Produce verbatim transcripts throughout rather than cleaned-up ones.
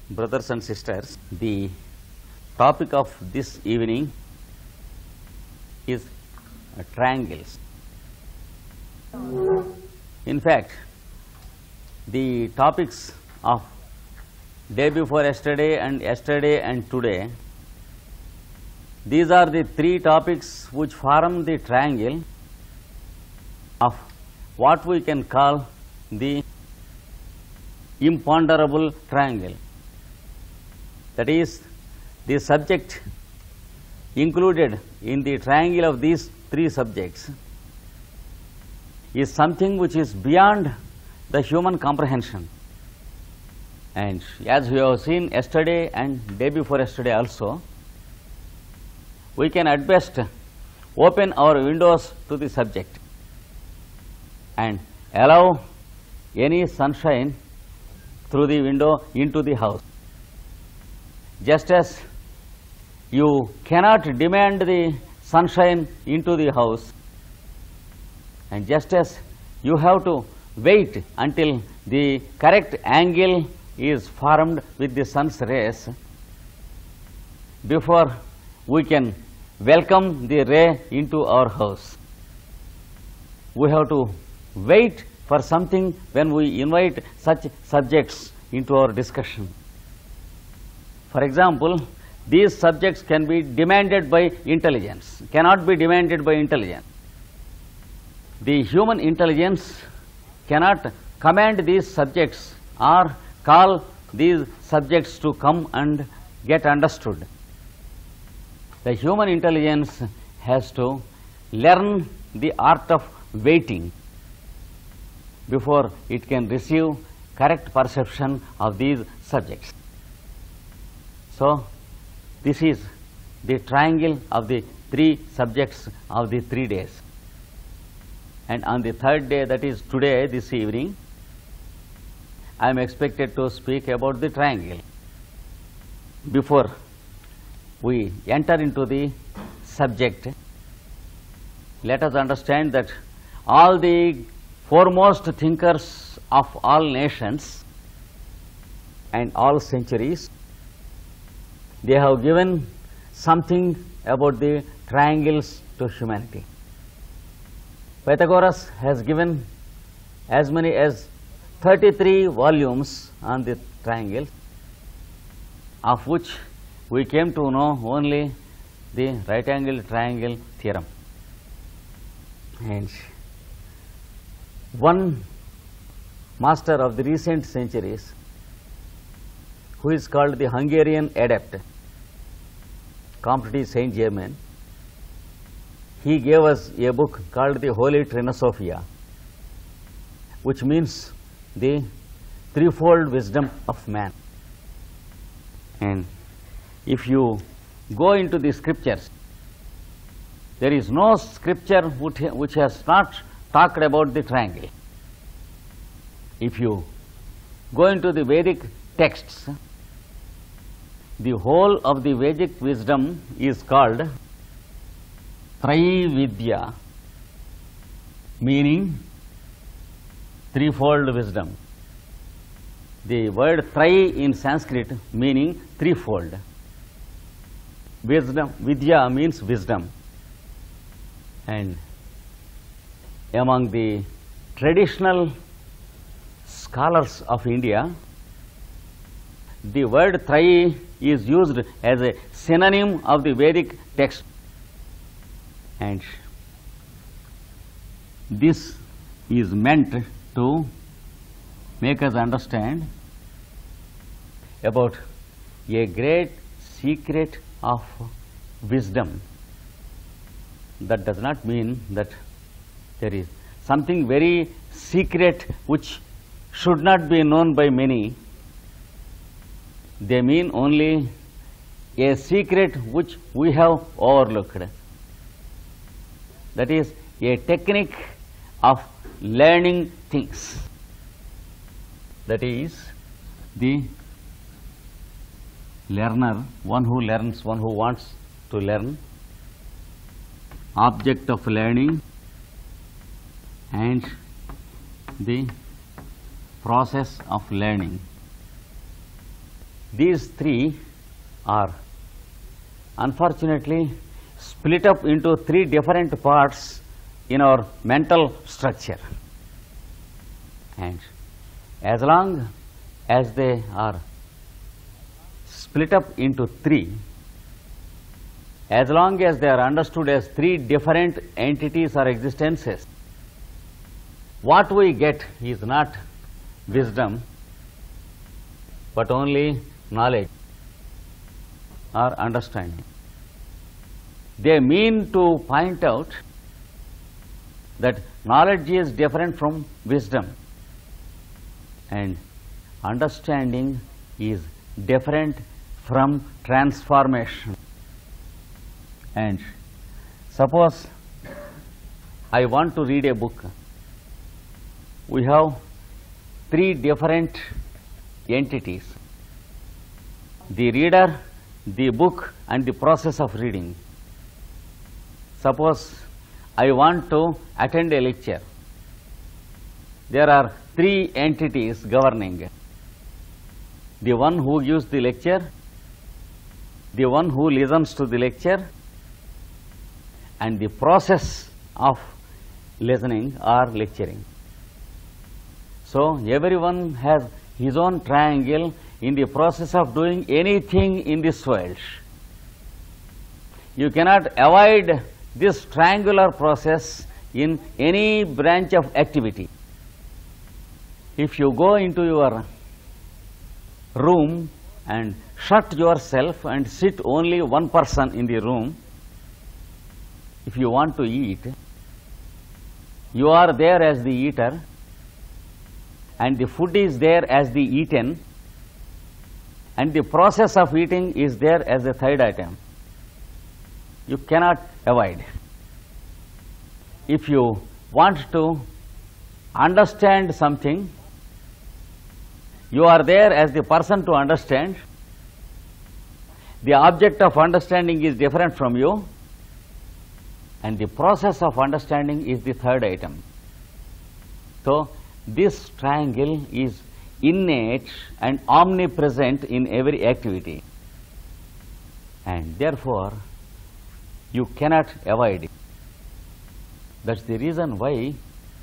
Brothers and sisters, the topic of this evening is uh, triangles. In fact, the topics of day before yesterday and yesterday and today, these are the three topics which form the triangle of what we can call the imponderable triangle. That is, the subject included in the triangle of these three subjects is something which is beyond the human comprehension. And as we have seen yesterday and day before yesterday also, we can at best open our windows to the subject and allow any sunshine through the window into the house. Just as you cannot demand the sunshine into the house, and just as you have to wait until the correct angle is formed with the sun's rays before we can welcome the ray into our house. We have to wait for something when we invite such subjects into our discussion. For example, these subjects can be demanded by intelligence, cannot be demanded by intelligence. The human intelligence cannot command these subjects or call these subjects to come and get understood. The human intelligence has to learn the art of waiting before it can receive correct perception of these subjects. So, this is the triangle of the three subjects of the three days. And on the third day, that is today, this evening, I am expected to speak about the triangle. Before we enter into the subject, let us understand that all the foremost thinkers of all nations and all centuries, they have given something about the triangles to humanity. Pythagoras has given as many as thirty-three volumes on the triangles, of which we came to know only the right angle triangle theorem. And one master of the recent centuries, who is called the Hungarian adept, Compte Saint-Germain, he gave us a book called the Holy Trinosophia, which means the threefold wisdom of man. And if you go into the scriptures, there is no scripture which, which has not talked about the triangle. If you go into the Vedic texts, the whole of the Vedic wisdom is called Traividya, meaning threefold wisdom. The word Trai in Sanskrit meaning threefold. Wisdom, Vidya means wisdom. And among the traditional scholars of India, the word Trai is used as a synonym of the Vedic text. And this is meant to make us understand about a great secret of wisdom. That does not mean that there is something very secret which should not be known by many. They mean only a secret which we have overlooked. That is a technique of learning things. That is, the learner, one who learns, one who wants to learn, object of learning, and the process of learning. these three are unfortunately split up into three different parts in our mental structure. And as long as they are split up into three, as long as they are understood as three different entities or existences, what we get is not wisdom, but only knowledge or understanding. They mean to point out that knowledge is different from wisdom and understanding is different from transformation. And suppose I want to read a book. We have three different entities: the reader, the book, and the process of reading. Suppose I want to attend a lecture. There are three entities governing: the one who gives the lecture, the one who listens to the lecture, and the process of listening or lecturing. So everyone has his own triangle in the process of doing anything in this world. You cannot avoid this triangular process in any branch of activity. If you go into your room and shut yourself and sit only one person in the room, if you want to eat, you are there as the eater and the food is there as the eaten, and the process of eating is there as the third item. You cannot avoid. If you want to understand something, you are there as the person to understand. The object of understanding is different from you, and the process of understanding is the third item. So this triangle is innate and omnipresent in every activity, and therefore you cannot avoid it. That's the reason why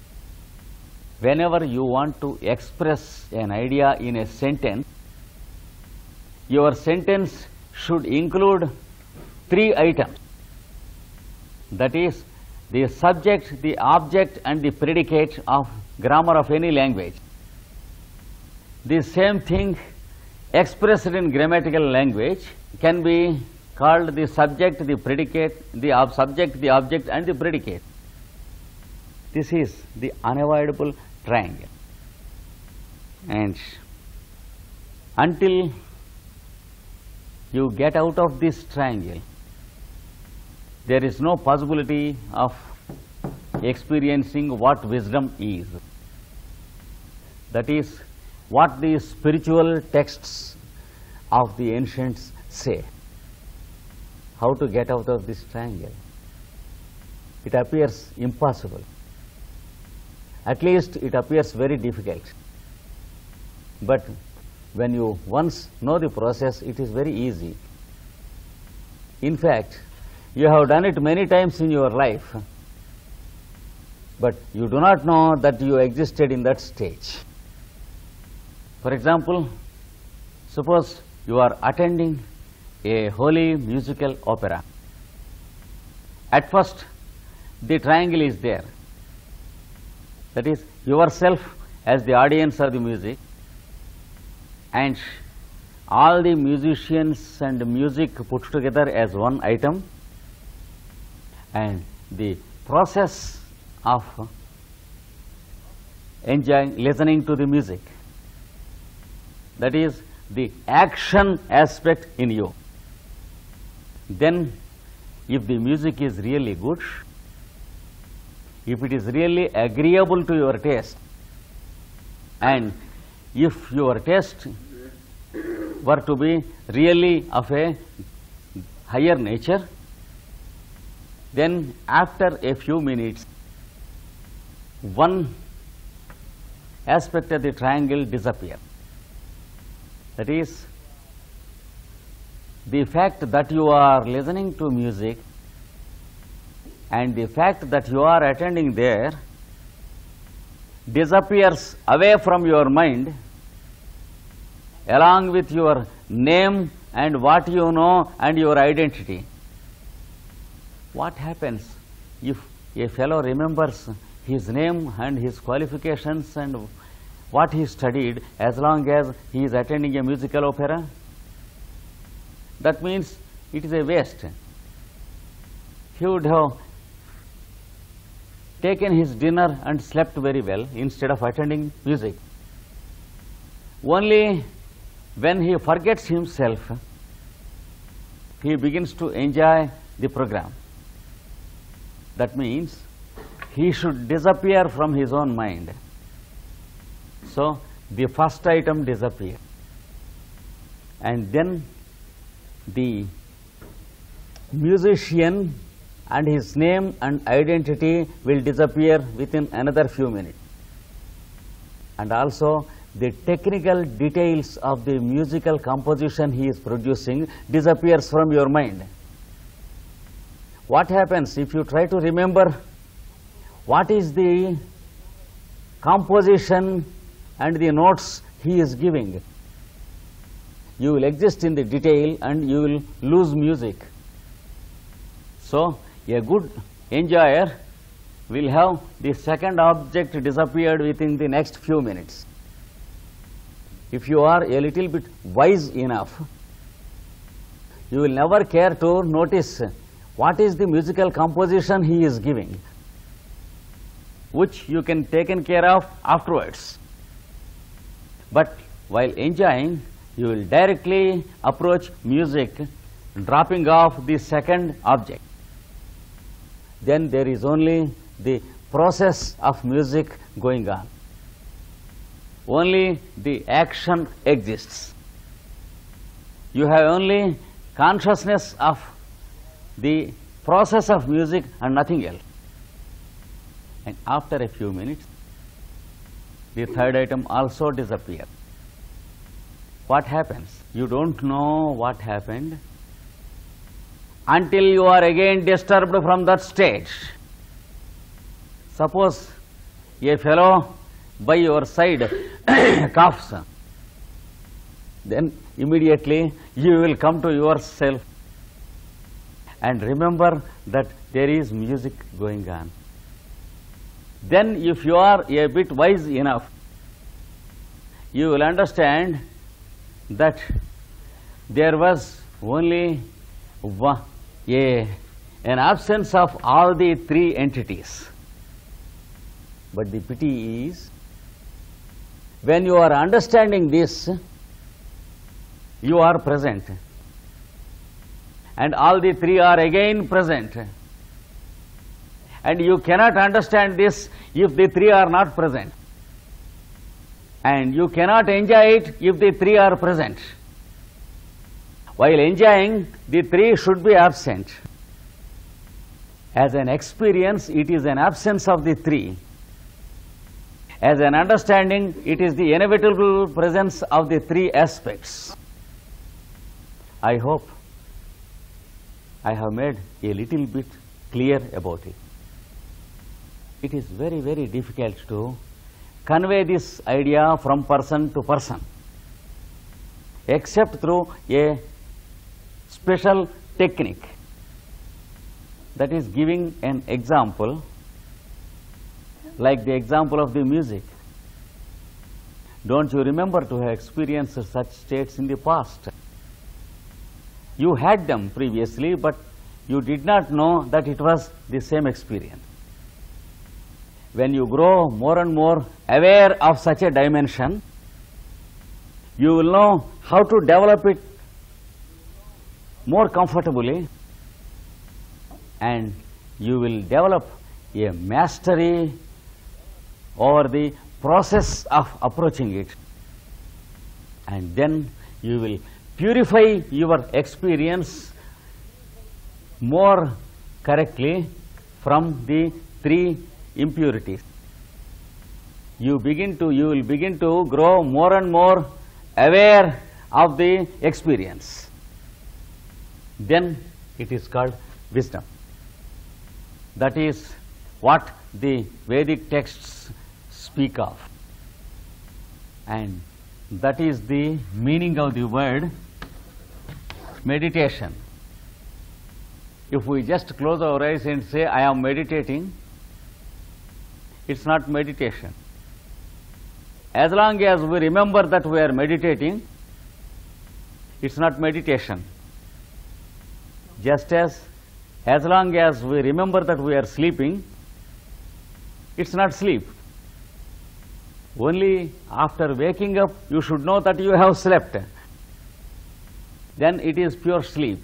whenever you want to express an idea in a sentence, your sentence should include three items. That is, the subject, the object, and the predicate of grammar of any language. The same thing expressed in grammatical language can be called the subject, the predicate, the ob subject, the object, and the predicate. This is the unavoidable triangle. And until you get out of this triangle, there is no possibility of experiencing what wisdom is. That is what the spiritual texts of the ancients say. How to get out of this triangle? It appears impossible. At least it appears very difficult. But when you once know the process, it is very easy. In fact, you have done it many times in your life, but you do not know that you existed in that stage. For example, suppose you are attending a holy musical opera. At first, the triangle is there. That is, yourself as the audience of the music, and all the musicians and music put together as one item, and the process of enjoying, listening to the music. That is the action aspect in you. Then, if the music is really good, if it is really agreeable to your taste, and if your taste were to be really of a higher nature, then after a few minutes, one aspect of the triangle disappears. That is, the fact that you are listening to music and the fact that you are attending there disappears away from your mind along with your name and what you know and your identity. What happens if a fellow remembers his name and his qualifications and what he studied as long as he is attending a musical opera? That means it is a waste. He would have taken his dinner and slept very well instead of attending music. Only when he forgets himself, he begins to enjoy the program. That means he should disappear from his own mind. So the first item disappears, and then the musician and his name and identity will disappear within another few minutes. And also the technical details of the musical composition he is producing disappears from your mind. What happens if you try to remember what is the composition and the notes he is giving? You will exist in the detail and you will lose music. So a good enjoyer will have the second object disappeared within the next few minutes. If you are a little bit wise enough, you will never care to notice what is the musical composition he is giving, which you can taken care of afterwards. But while enjoying, you will directly approach music, dropping off the second object. Then there is only the process of music going on. Only the action exists. You have only consciousness of the process of music and nothing else. And after a few minutes, the third item also disappears. What happens? You don't know what happened until you are again disturbed from that stage. Suppose a fellow by your side coughs, then immediately you will come to yourself and remember that there is music going on. Then if you are a bit wise enough, you will understand that there was only one, a, an absence of all the three entities. But the pity is, when you are understanding this, you are present, and all the three are again present. And you cannot understand this if the three are not present. And you cannot enjoy it if the three are present. While enjoying, the three should be absent. As an experience, it is an absence of the three. As an understanding, it is the inevitable presence of the three aspects. I hope I have made a little bit clear about it. It is very, very difficult to convey this idea from person to person, except through a special technique, that is giving an example, like the example of the music. Don't you remember to have experienced such states in the past? You had them previously, but you did not know that it was the same experience. When you grow more and more aware of such a dimension, you will know how to develop it more comfortably, and you will develop a mastery over the process of approaching it. And then you will purify your experience more correctly from the three impurities. You begin to, you will begin to grow more and more aware of the experience. then it is called wisdom. That is what the Vedic texts speak of, and that is the meaning of the word meditation. If we just close our eyes and say, I am meditating, it's not meditation. As long as we remember that we are meditating, it's not meditation. Just as as long as we remember that we are sleeping, it's not sleep. Only after waking up, you should know that you have slept. Then it is pure sleep.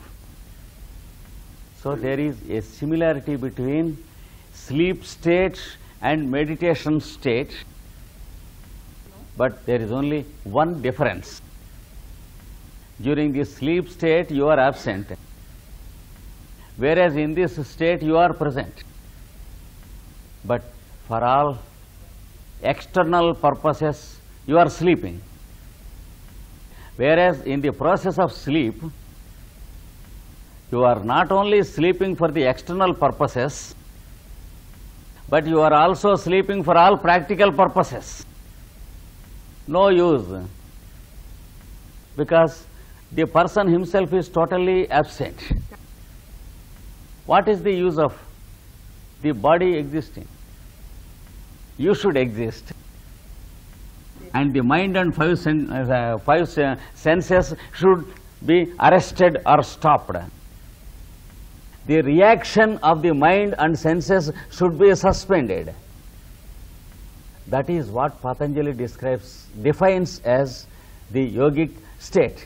So there is a similarity between sleep state and meditation state, but there is only one difference. During the sleep state, you are absent, whereas in this state, you are present. But for all external purposes, you are sleeping. Whereas in the process of sleep, you are not only sleeping for the external purposes, but you are also sleeping for all practical purposes. No use, because the person himself is totally absent. What is the use of the body existing? You should exist, and the mind and five, sen uh, five sen senses should be arrested or stopped. The reaction of the mind and senses should be suspended. That is what Patanjali describes, defines as the yogic state.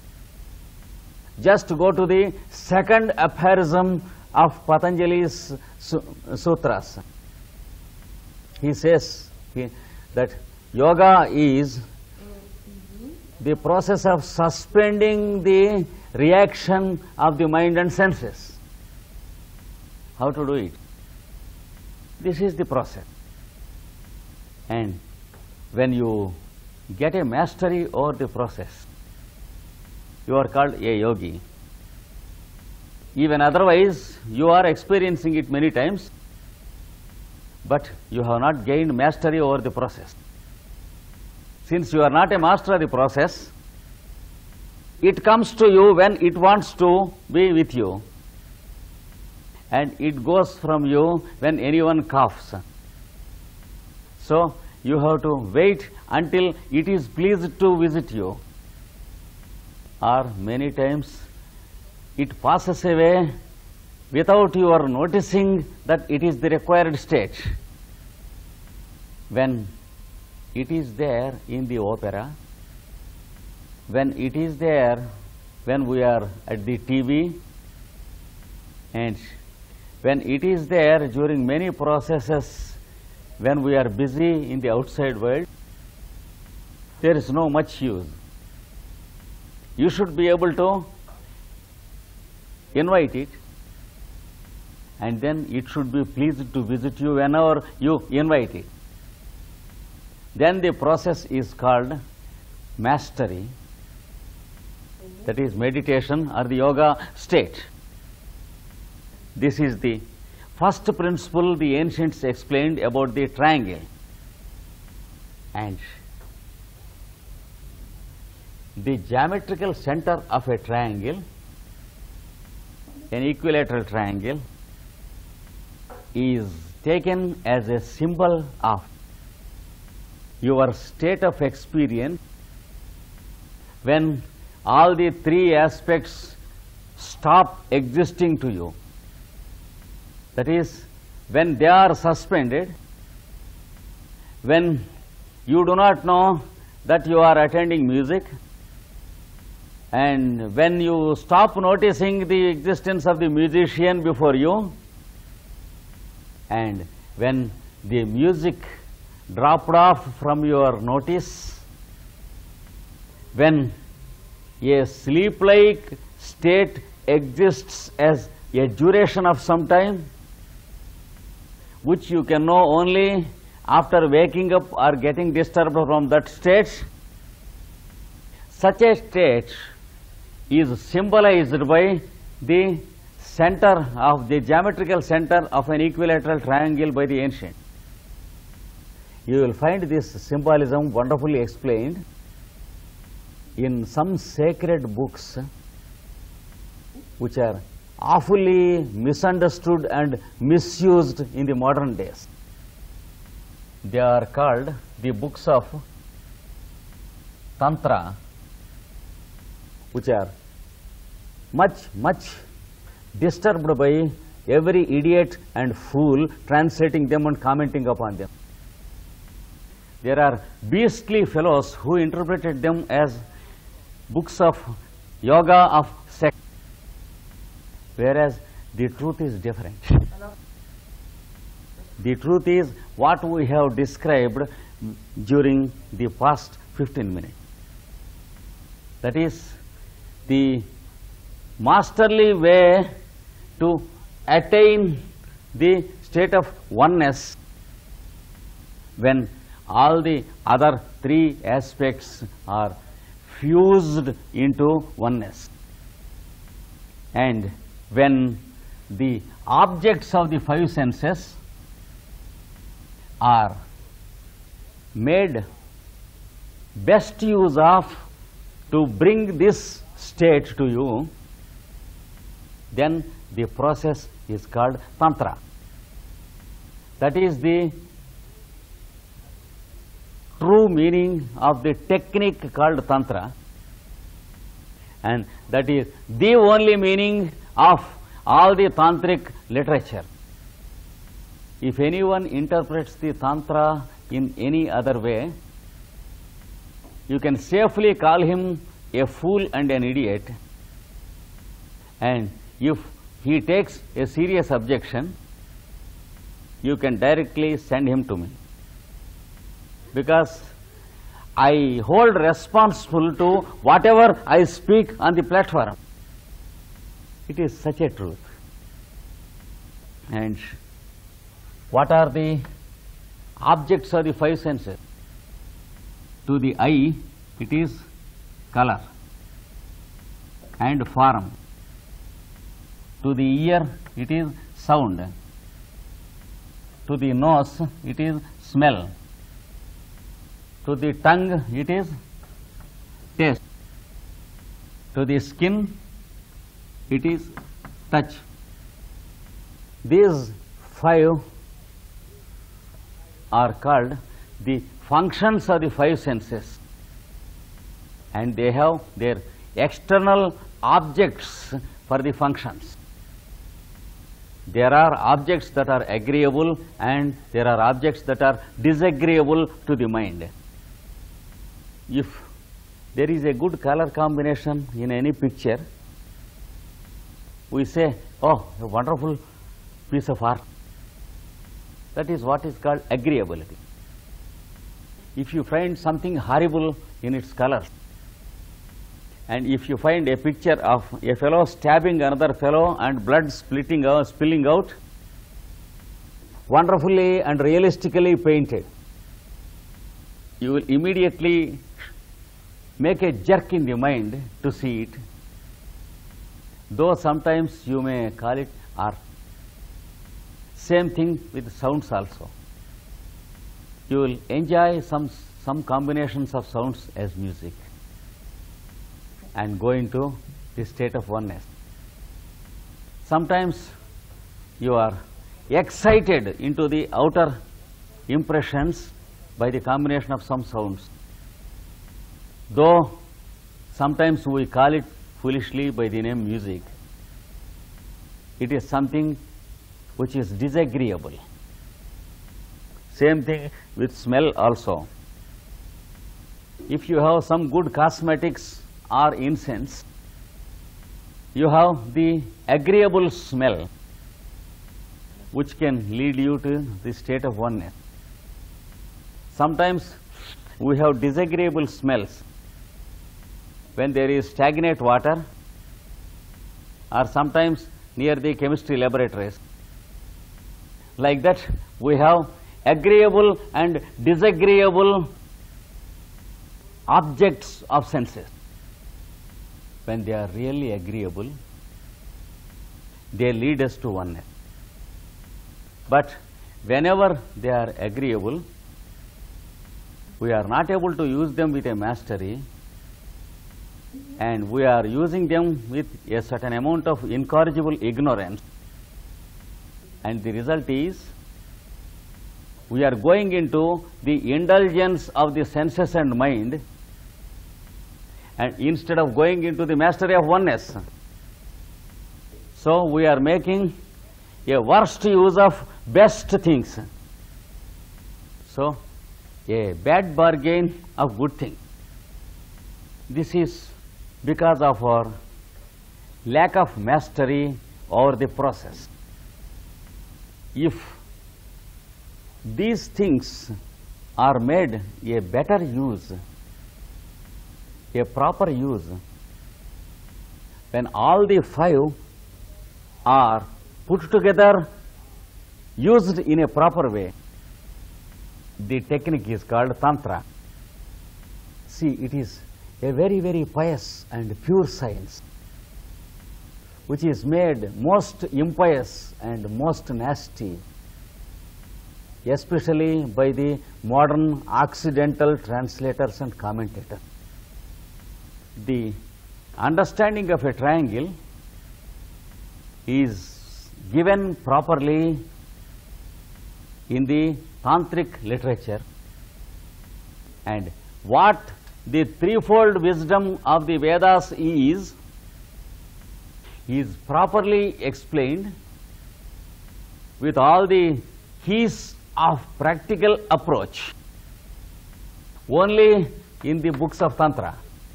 Just go to the second aphorism of Patanjali's su sutras. He says he, that yoga is the process of suspending the reaction of the mind and senses. How to do it? This is the process. And when you get a mastery over the process, you are called a yogi. Even otherwise, you are experiencing it many times, but you have not gained mastery over the process. Since you are not a master of the process, it comes to you when it wants to be with you, and it goes from you when anyone coughs. So you have to wait until it is pleased to visit you, or many times it passes away without your noticing that it is the required state. When it is there in the opera, when it is there when we are at the T V, and when it is there during many processes when we are busy in the outside world, there is no much use. You should be able to invite it, and then it should be pleased to visit you whenever you invite it. Then the process is called mastery, that is meditation or the yoga state. This is the first principle the ancients explained about the triangle. And the geometrical center of a triangle, an equilateral triangle, is taken as a symbol of your state of experience when all the three aspects stop existing to you. That is, when they are suspended, when you do not know that you are attending music, and when you stop noticing the existence of the musician before you, and when the music dropped off from your notice, when a sleep-like state exists as a duration of some time, which you can know only after waking up or getting disturbed from that state, such a state is symbolized by the center of the geometrical center of an equilateral triangle by the ancient. You will find this symbolism wonderfully explained in some sacred books which are awfully misunderstood and misused in the modern days. They are called the books of Tantra, which are much, much disturbed by every idiot and fool translating them and commenting upon them. There are beastly fellows who interpreted them as books of yoga of sex, whereas the truth is different. The truth is what we have described during the past fifteen minutes. That is the masterly way to attain the state of oneness when all the other three aspects are fused into oneness, and when the objects of the five senses are made best use of to bring this state to you, then the process is called Tantra. That is the true meaning of the technique called Tantra, and that is the only meaning of all the tantric literature. If anyone interprets the Tantra in any other way, you can safely call him a fool and an idiot, and if he takes a serious objection, you can directly send him to me, because I hold responsible to whatever I speak on the platform. It is such a truth. And what are the objects of the five senses? To the eye, it is color and form. To the ear, it is sound. To the nose, it is smell. To the tongue, it is taste. To the skin, it is touch. These five are called the functions of the five senses, and they have their external objects for the functions. There are objects that are agreeable and there are objects that are disagreeable to the mind. If there is a good color combination in any picture, we say, oh, a wonderful piece of art. That is what is called agreeability. If you find something horrible in its colors, and if you find a picture of a fellow stabbing another fellow and blood splitting out, spilling out, wonderfully and realistically painted, you will immediately make a jerk in the mind to see it, though sometimes you may call it art. Same thing with sounds also. You will enjoy some, some combinations of sounds as music and go into the state of oneness. Sometimes you are excited into the outer impressions by the combination of some sounds, though sometimes we call it foolishly by the name music. It is something which is disagreeable. Same thing with smell also. If you have some good cosmetics or incense, you have the agreeable smell which can lead you to the state of oneness. Sometimes we have disagreeable smells when there is stagnant water, or sometimes near the chemistry laboratories. Like that, we have agreeable and disagreeable objects of senses. When they are really agreeable, they lead us to oneness. But whenever they are agreeable, we are not able to use them with a mastery, and we are using them with a certain amount of incorrigible ignorance, and the result is we are going into the indulgence of the senses and mind, and instead of going into the mastery of oneness. So we are making a worst use of best things. So a bad bargain of good thing. This is because of our lack of mastery over the process. If these things are made a better use, a proper use, when all the five are put together, used in a proper way, the technique is called Tantra. See, it is a very, very pious and pure science, which is made most impious and most nasty, especially by the modern Occidental translators and commentators. The understanding of a triangle is given properly in the Tantric literature, and what the threefold wisdom of the Vedas is, is properly explained with all the keys of practical approach only in the books of Tantra,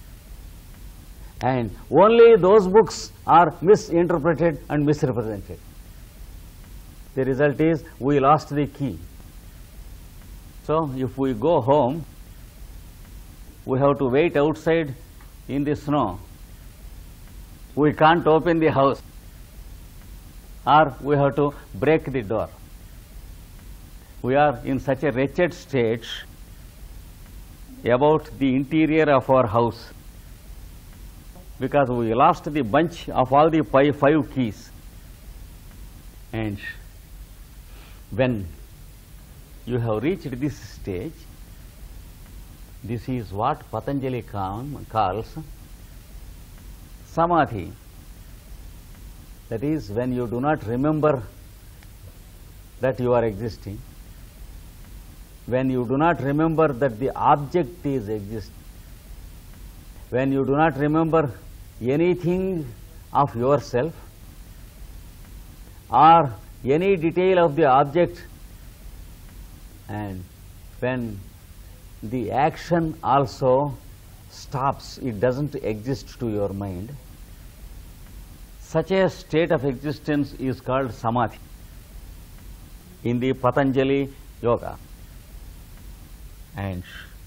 and only those books are misinterpreted and misrepresented. The result is we lost the key. So if we go home, we have to wait outside in the snow. We can't open the house, or we have to break the door. We are in such a wretched state about the interior of our house because we lost the bunch of all the five, five keys. And when you have reached this stage, this is what Patanjali calls Samadhi. That is, when you do not remember that you are existing, when you do not remember that the object is existing, when you do not remember anything of yourself or any detail of the object, and when the action also stops, it doesn't exist to your mind, such a state of existence is called Samadhi in the Patanjali Yoga. And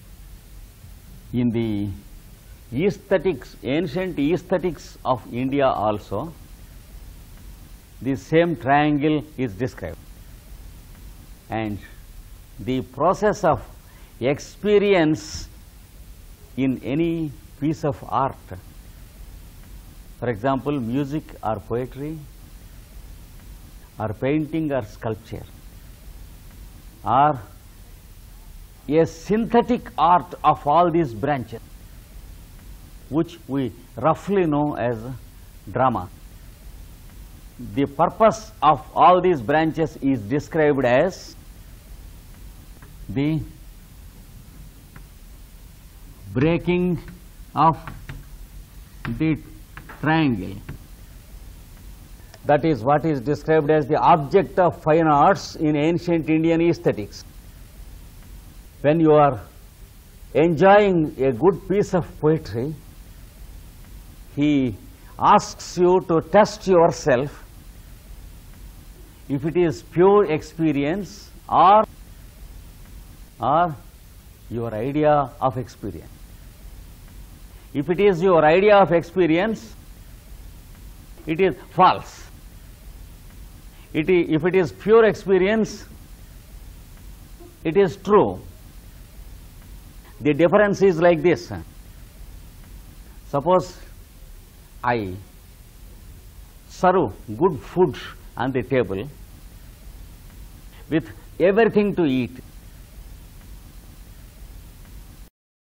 in the aesthetics, ancient aesthetics of India also, the same triangle is described. And the process of experience in any piece of art, for example, music or poetry, or painting or sculpture, or a synthetic art of all these branches, which we roughly know as drama. The purpose of all these branches is described as the breaking of the triangle. That is what is described as the object of fine arts in ancient Indian aesthetics. When you are enjoying a good piece of poetry, he asks you to test yourself if it is pure experience or, or your idea of experience. If it is your idea of experience, it is false. It is, if it is pure experience, it is true. The difference is like this. serve good food on the table with everything to eat.